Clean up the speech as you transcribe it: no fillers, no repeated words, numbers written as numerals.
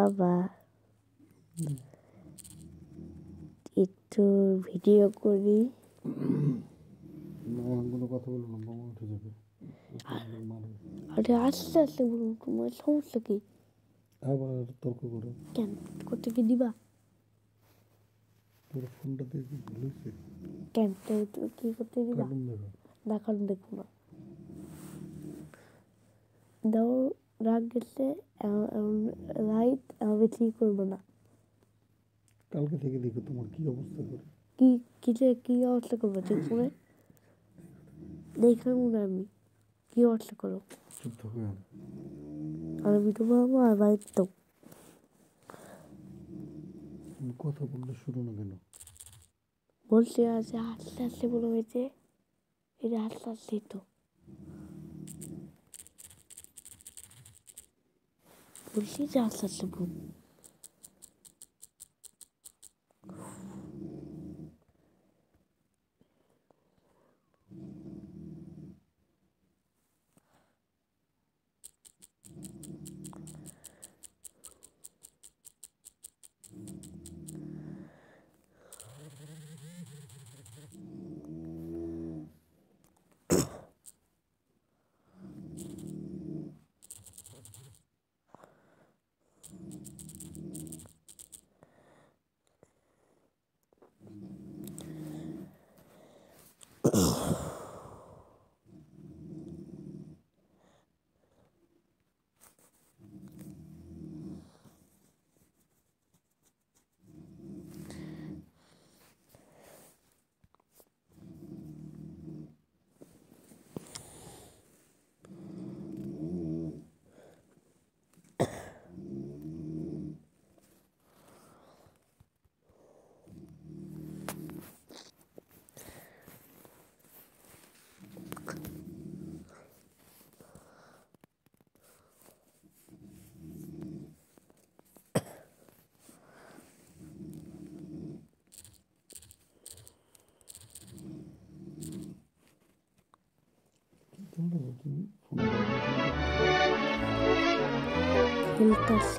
বাবা একটু ভিডিও করি। কোনো কথা বলো না, বোমা উঠে যাবে। আরে আস্তে আস্তে বলুন, তোমার সমস্যা কি? আবার তর্ক করো কেন? করতে কি দিবা? তোর ফোনটা দিয়ে কি ভুল হয়েছে? কেন তুমি কি করতে দিবা? কার্টুন দেখো না, কারণ দেখবো না। দাও, রাগ গেছে রাইট, আমি ঠিক করবো না। কালকে থেকে দেখো তোমার কি অবস্থা করে। কি অবস্থা করবো? ঠিক করে দেখলাম না আমি কি অবস্থা করো। চুপ থাকো। আমি ভিডিও বানাবো আর বাড়িতে তো কথা বললে শুরু না কেন? বলছি আছে আস্তে আস্তে বলে হয়েছে, এটা আস্তে আস্তেই তো বলছি যে আস্তে আস্তে বলুন। খেলতাছি।